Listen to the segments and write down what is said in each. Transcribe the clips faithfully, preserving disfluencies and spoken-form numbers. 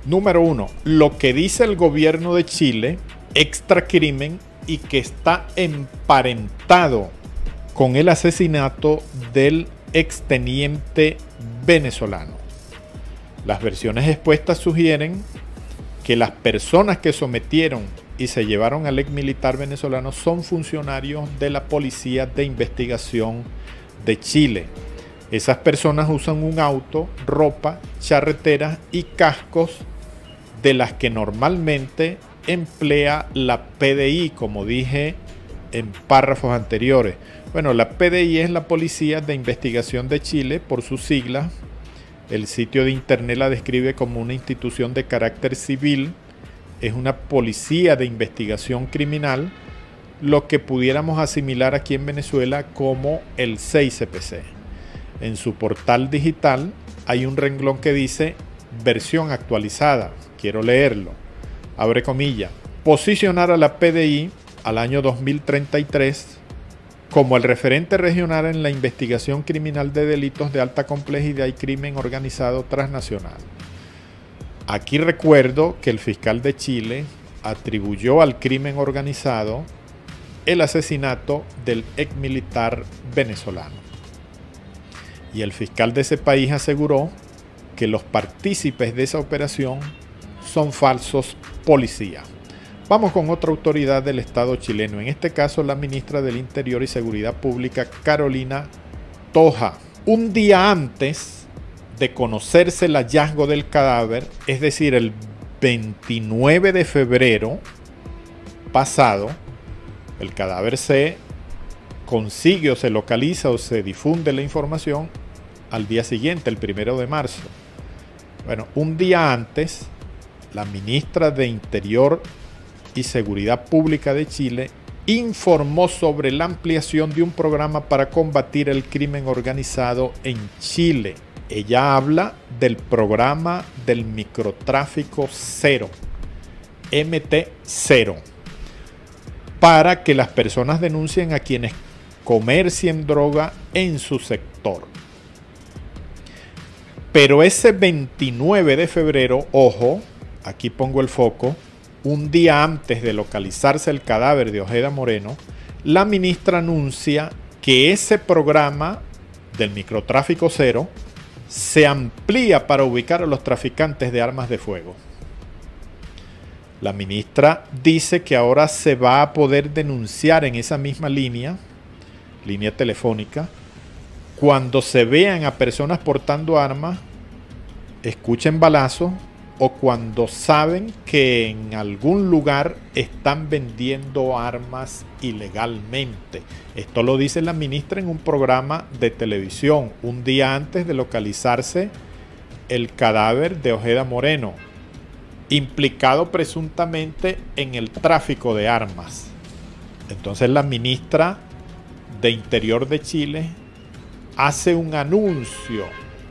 Número uno, lo que dice el gobierno de Chile, extracrimen, y que está emparentado con el asesinato del exteniente venezolano. Las versiones expuestas sugieren que las personas que sometieron y se llevaron al ex militar venezolano son funcionarios de la Policía de Investigación de Chile. Esas personas usan un auto, ropa, charreteras y cascos de las que normalmente emplea la P D I, como dije en párrafos anteriores. Bueno, la P D I es la Policía de Investigación de Chile, por sus siglas. El sitio de internet la describe como una institución de carácter civil. Es una policía de investigación criminal, lo que pudiéramos asimilar aquí en Venezuela como el seis C P C. En su portal digital hay un renglón que dice versión actualizada. Quiero leerlo. Abre comillas. Posicionar a la P D I al año dos mil treinta y tres como el referente regional en la investigación criminal de delitos de alta complejidad y crimen organizado transnacional. Aquí recuerdo que el fiscal de Chile atribuyó al crimen organizado el asesinato del ex militar venezolano. Y el fiscal de ese país aseguró que los partícipes de esa operación son falsos policías. Vamos con otra autoridad del Estado chileno, en este caso la ministra del Interior y Seguridad Pública, Carolina Toja. Un día antes de conocerse el hallazgo del cadáver, es decir, el veintinueve de febrero pasado, el cadáver se consigue o se localiza o se difunde la información al día siguiente, el primero de marzo. Bueno, un día antes, la ministra de Interior y Seguridad Pública de Chile informó sobre la ampliación de un programa para combatir el crimen organizado en Chile. Ella habla del programa del microtráfico cero, M T cero, para que las personas denuncien a quienes comercien droga en su sector. Pero ese veintinueve de febrero, ojo, aquí pongo el foco, un día antes de localizarse el cadáver de Ojeda Moreno, la ministra anuncia que ese programa del microtráfico cero se amplía para ubicar a los traficantes de armas de fuego. La ministra dice que ahora se va a poder denunciar en esa misma línea, línea telefónica, cuando se vean a personas portando armas, escuchen balazos, o cuando saben que en algún lugar están vendiendo armas ilegalmente. Esto lo dice la ministra en un programa de televisión, un día antes de localizarse el cadáver de Ojeda Moreno, implicado presuntamente en el tráfico de armas. Entonces la ministra de Interior de Chile hace un anuncio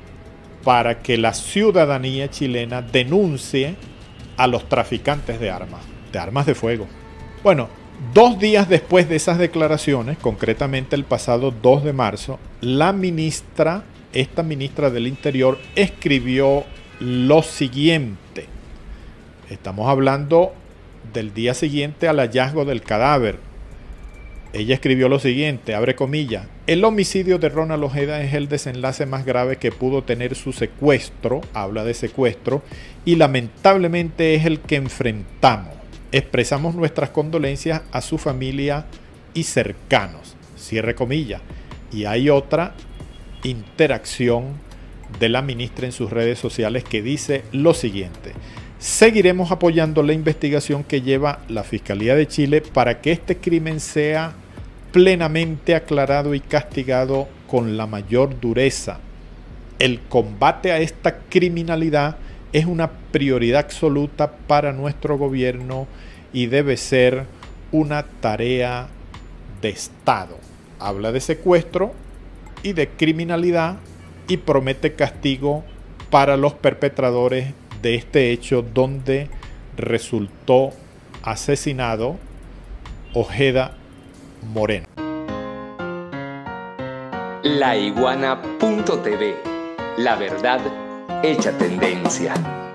para que la ciudadanía chilena denuncie a los traficantes de armas, de armas de fuego. Bueno, dos días después de esas declaraciones, concretamente el pasado dos de marzo, la ministra, esta ministra del Interior, escribió lo siguiente. Estamos hablando del día siguiente al hallazgo del cadáver. Ella escribió lo siguiente, abre comillas: el homicidio de Ronald Ojeda es el desenlace más grave que pudo tener su secuestro, habla de secuestro, y lamentablemente es el que enfrentamos. Expresamos nuestras condolencias a su familia y cercanos, cierre comillas. Y hay otra interacción de la ministra en sus redes sociales que dice lo siguiente: seguiremos apoyando la investigación que lleva la Fiscalía de Chile para que este crimen sea plenamente aclarado y castigado con la mayor dureza. El combate a esta criminalidad es una prioridad absoluta para nuestro gobierno y debe ser una tarea de Estado. Habla de secuestro y de criminalidad y promete castigo para los perpetradores de este hecho donde resultó asesinado Ojeda Moreno. La Iguana punto T V. La verdad hecha tendencia.